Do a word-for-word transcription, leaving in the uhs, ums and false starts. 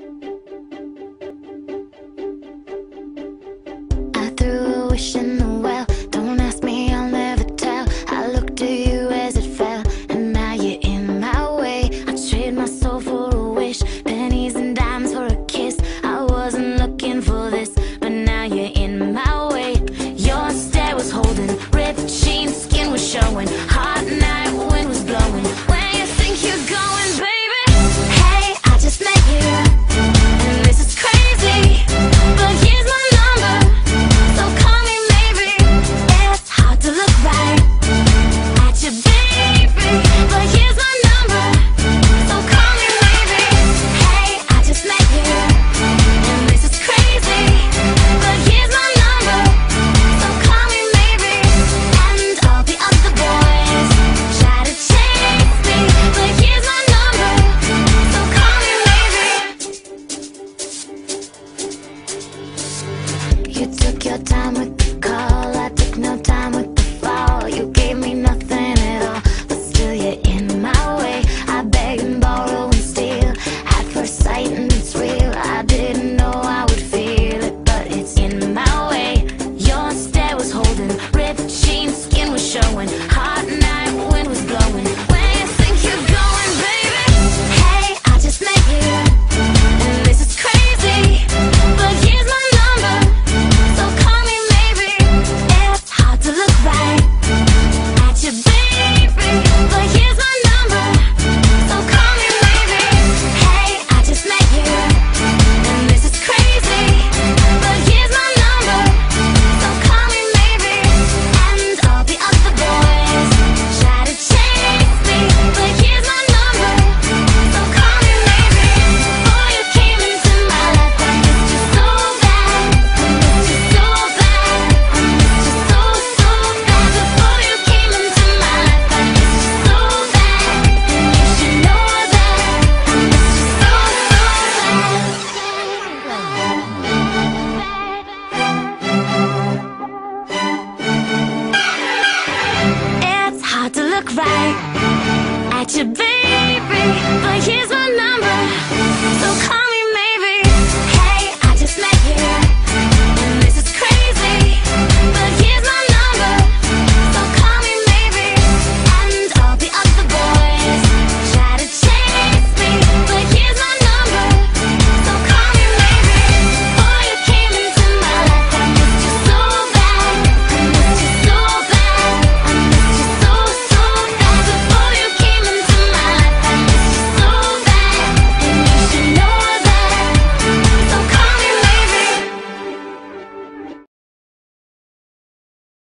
I threw a wish in the well. Don't ask me, I'll never tell. I looked at you as it fell, and now you're in my way. I trade my soul for a wish, pennies and dimes for a kiss. I wasn't looking for this, but now you're in my way. Your stare was holding, ripped jeans, skin was showing. Hot night, wind was blowing. Where you think you're going, baby? Hey, I just met you, and this is crazy, but here's my number, so call me maybe. It's hard to look right at you, baby, but here's my number, so call me maybe. Hey, I just met you, and this is crazy, but here's my number, so call me maybe. And all the other boys try to chase me, but here's my number, so call me maybe. You took your time with the call, I took no time with the fall. You gave me nothing at all, but still you're in my way. I beg and borrow and steal at first sight, and it's real. I didn't know I would feel it, but it's in my way. Your stare was holding, ripped jeans, skin was showing. Hot night, wind was blowing. Where you think you're going, baby? Hey, I just met you, and this is crazy, but here's my number, so call me maybe. It's hard to look right at you, baby, but here's my number, so call me maybe. Hey, I just met you, and this is crazy, but here's my number, so call me maybe. And all the other boys try to chase me, but here's my number, so call me maybe. Before you came into my life, I missed you so bad, I missed you so bad, I missed you so, so bad. Before you came into my life, I missed you so bad, and you should know that I missed you so, so bad. It's hard to look right at you, baby.